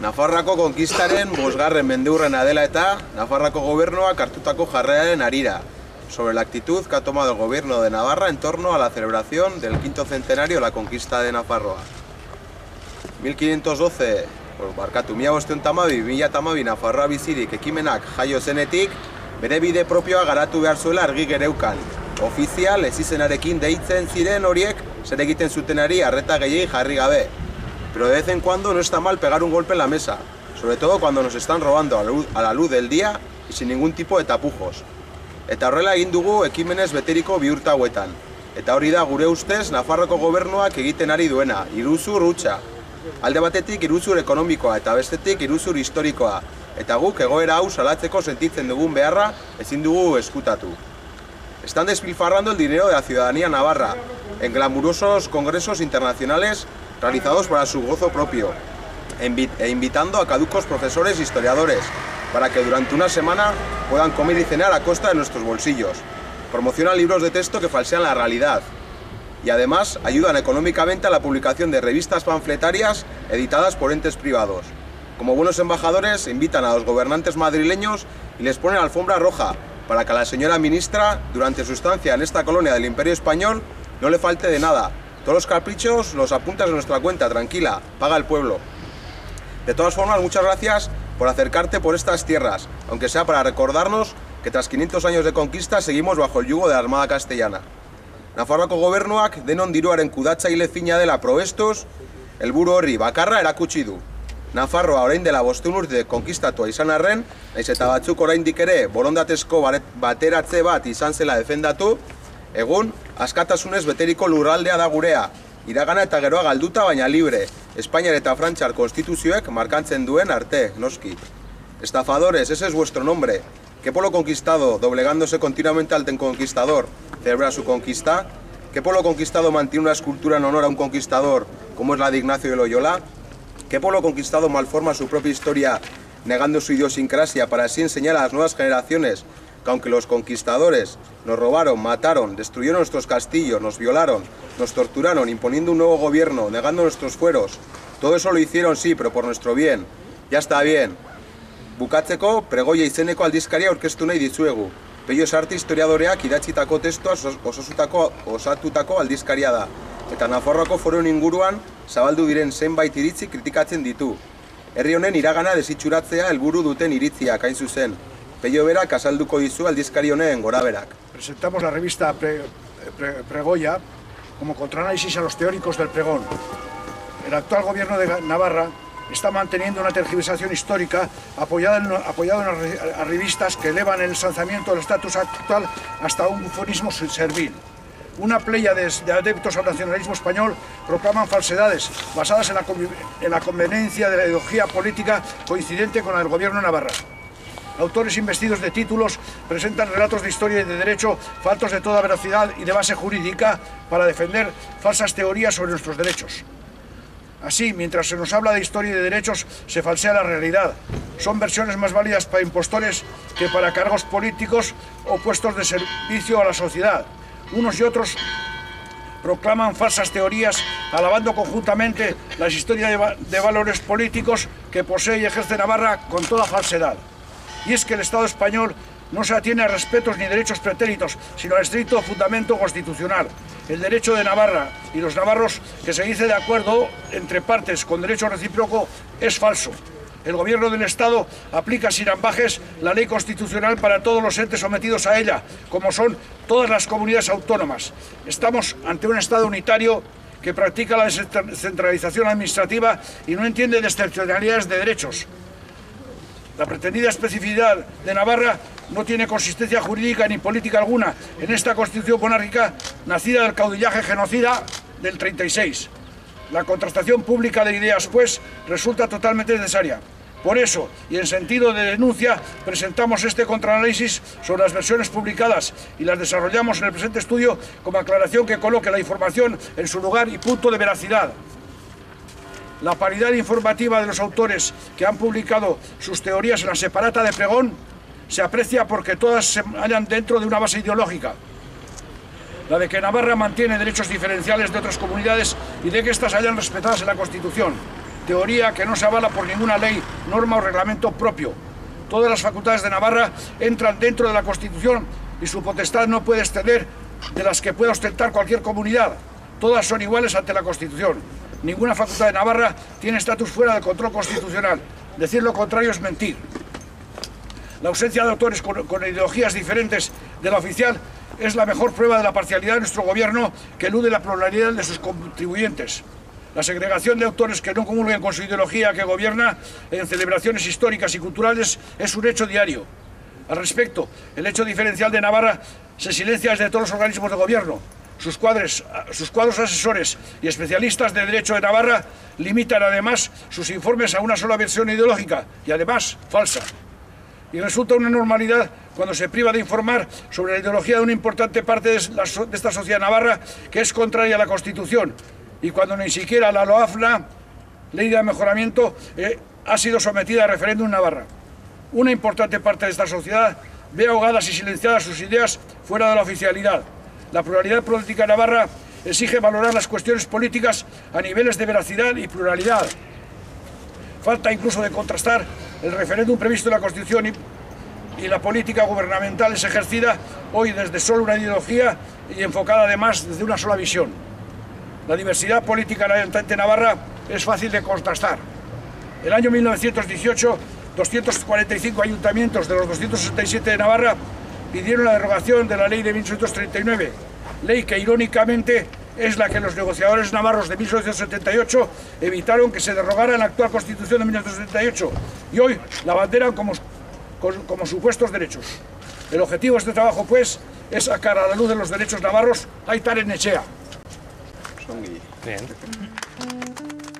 Nafarroako konkistaren bosgarren mendeurrena dela eta Nafarroako gobernuak hartutako jarreraren harira, sobre la actitud que ha tomado el gobierno de Navarra en torno a la celebración del quinto centenario de la conquista de Nafarroa. 1512, barkatu, 1512 Nafarroa bizirik ekimenak jaio zenetik, bere bide propioa garatu behar zuela argi gereukan. Ofizial ez izenarekin deitzen ziren horiek zer egiten zutenari arreta gehiegi jarri gabe. Pero de vez en cuando no está mal pegar un golpe en la mesa, sobre todo cuando nos están robando a la luz del día y sin ningún tipo de tapujos. Eta horrela egin dugu ekimenez beteriko bihurtu hauetan. Eta hori da gure ustez Nafarroako gobernuak egiten ari duena, iruzur hutsa. Alde batetik iruzur ekonomikoa eta bestetik iruzur historikoa. Eta guk egoera hau salatzeko sentitzen dugun beharra ezin dugu eskutatu. Están despilfarrando el dinero de la ciudadanía navarra en glamurosos congresos internacionales realizados para su gozo propio e invitando a caducos profesores e historiadores para que durante una semana puedan comer y cenar a costa de nuestros bolsillos. Promocionan libros de texto que falsean la realidad y además ayudan económicamente a la publicación de revistas panfletarias editadas por entes privados. Como buenos embajadores invitan a los gobernantes madrileños y les ponen alfombra roja para que a la señora ministra, durante su estancia en esta colonia del Imperio Español, no le falte de nada. Todos los caprichos los apuntas a nuestra cuenta, tranquila, paga el pueblo. De todas formas, muchas gracias por acercarte por estas tierras, aunque sea para recordarnos que tras 500 años de conquista seguimos bajo el yugo de la Armada Castellana. Nafarroako gobernuak denon diruaren kudatzaile fina dela probestuz, helburu horri bakarra erakutsi du. Nafarroa orain dela 500 urte konkistatua izan arren, naiz eta batzuk oraindik ere borondatezko bateratze bat izan zela defendatu, egun askatasunez beteriko lurraldea da gurea, iragana eta geroa galduta baina libre, Espainiar eta Frantziar konstituzioek markantzen duen arte, noski. Estafadores, ese es vuestro nombre. ¿Qué pueblo conquistado, doblegándose continuamente al conquistador, celebra su conquista? ¿Qué pueblo conquistado mantiene una escultura en honor a un conquistador, como es la de Ignacio de Loyola? ¿Qué pueblo conquistado malforma su propia historia, negando su idiosincrasia para así enseñar a las nuevas generaciones que aunque los conquistadores nos robaron, mataron, destruyeron nuestros castillos, nos violaron, nos torturaron, imponiendo un nuevo gobierno, negando nuestros fueros? Todo eso lo hicieron, sí, pero por nuestro bien. Ya está bien. Bukatzeko, pregoia izeneko aldizkaria aurkeztu nahi dizuegu. Pello Sarte historiadoreak idatzitako testua osatutako aldizkaria da. Eta Nafarroako foruen inguruan zabaldu diren zenbait iritzi kritikatzen ditu. Herri honen iragana desitxuratzea helburu duten iritziak hain zuzen. Pello berak azalduko dizu aldizkari honen goraberak. Presentamos la revista Pregoya como contraanálisis a los teóricos del pregón. El actual gobierno de Navarra está manteniendo una tergiversación histórica apoyado en arribistas que elevan el ensalzamiento del estatus actual hasta un bufonismo servil. Una pléyade de adeptos al nacionalismo español proclaman falsedades basadas en la conveniencia de la ideología política coincidente con la del gobierno de Navarra. Autores investidos de títulos presentan relatos de historia y de derecho faltos de toda veracidad y de base jurídica para defender falsas teorías sobre nuestros derechos. Así, mientras se nos habla de historia y de derechos, se falsea la realidad. Son versiones más válidas para impostores que para cargos políticos o puestos de servicio a la sociedad. Unos y otros proclaman falsas teorías, alabando conjuntamente las historias de valores políticos que posee y ejerce Navarra con toda falsedad. Y es que el Estado español no se atiene a respetos ni derechos pretéritos, sino al estricto fundamento constitucional. El derecho de Navarra y los navarros, que se dice de acuerdo entre partes con derecho recíproco, es falso. El gobierno del Estado aplica sin ambajes la ley constitucional para todos los entes sometidos a ella, como son todas las comunidades autónomas. Estamos ante un Estado unitario que practica la descentralización administrativa y no entiende de excepcionalidades de derechos. La pretendida especificidad de Navarra no tiene consistencia jurídica ni política alguna en esta constitución monárquica nacida del caudillaje genocida del 36. La contrastación pública de ideas, pues, resulta totalmente necesaria. Por eso, y en sentido de denuncia, presentamos este contraanálisis sobre las versiones publicadas y las desarrollamos en el presente estudio como aclaración que coloque la información en su lugar y punto de veracidad. La paridad informativa de los autores que han publicado sus teorías en la separata de pregón se aprecia porque todas se hallan dentro de una base ideológica, la de que Navarra mantiene derechos diferenciales de otras comunidades y de que éstas hayan respetadas en la Constitución. teoría que no se avala por ninguna ley, norma o reglamento propio. Todas las facultades de Navarra entran dentro de la Constitución y su potestad no puede exceder de las que pueda ostentar cualquier comunidad. Todas son iguales ante la Constitución. Ninguna facultad de Navarra tiene estatus fuera del control constitucional. Decir lo contrario es mentir. La ausencia de autores con ideologías diferentes de la oficial es la mejor prueba de la parcialidad de nuestro gobierno, que elude la pluralidad de sus contribuyentes. La segregación de autores que no comulguen con su ideología que gobierna en celebraciones históricas y culturales es un hecho diario. Al respecto, el hecho diferencial de Navarra se silencia desde todos los organismos de gobierno. Sus cuadros asesores y especialistas de derecho de Navarra limitan además sus informes a una sola versión ideológica y además falsa. Y resulta una normalidad cuando se priva de informar sobre la ideología de una importante parte de esta sociedad navarra que es contraria a la Constitución, y cuando ni siquiera la LOAFNA, Ley de Mejoramiento, ha sido sometida a referéndum en Navarra. Una importante parte de esta sociedad ve ahogadas y silenciadas sus ideas fuera de la oficialidad. La pluralidad política navarra exige valorar las cuestiones políticas a niveles de veracidad y pluralidad. Falta incluso de contrastar el referéndum previsto en la Constitución y la política gubernamental es ejercida hoy desde solo una ideología y enfocada además desde una sola visión. La diversidad política en Navarra es fácil de contrastar. El año 1918, 245 ayuntamientos de los 267 de Navarra pidieron la derogación de la ley de 1839, ley que irónicamente es la que los negociadores navarros de 1878 evitaron que se derogara en la actual Constitución de 1978 y hoy la abanderan como supuestos derechos. El objetivo de este trabajo, pues, es sacar a la luz de los derechos navarros Aitar Ennetxea. Bien.